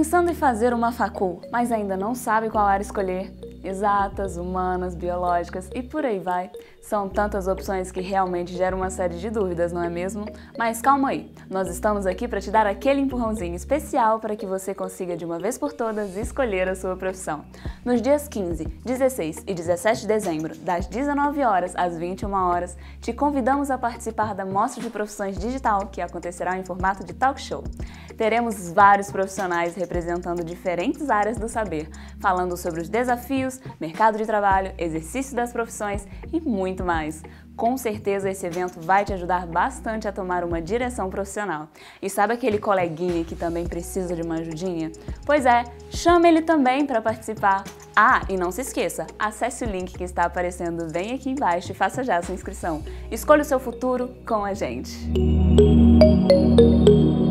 Pensando em fazer uma facul, mas ainda não sabe qual área escolher? Exatas, humanas, biológicas e por aí vai. São tantas opções que realmente geram uma série de dúvidas, não é mesmo? Mas calma aí, nós estamos aqui para te dar aquele empurrãozinho especial para que você consiga de uma vez por todas escolher a sua profissão. Nos dias 15, 16 e 17 de dezembro, das 19 horas às 21 horas, te convidamos a participar da Mostra de Profissões Digital, que acontecerá em formato de talk show. Teremos vários profissionais representando diferentes áreas do saber, falando sobre os desafios, mercado de trabalho, exercício das profissões e muito mais. Com certeza esse evento vai te ajudar bastante a tomar uma direção profissional. E sabe aquele coleguinha que também precisa de uma ajudinha? Pois é, chame ele também para participar. Ah, e não se esqueça, acesse o link que está aparecendo bem aqui embaixo e faça já a sua inscrição. Escolha o seu futuro com a gente!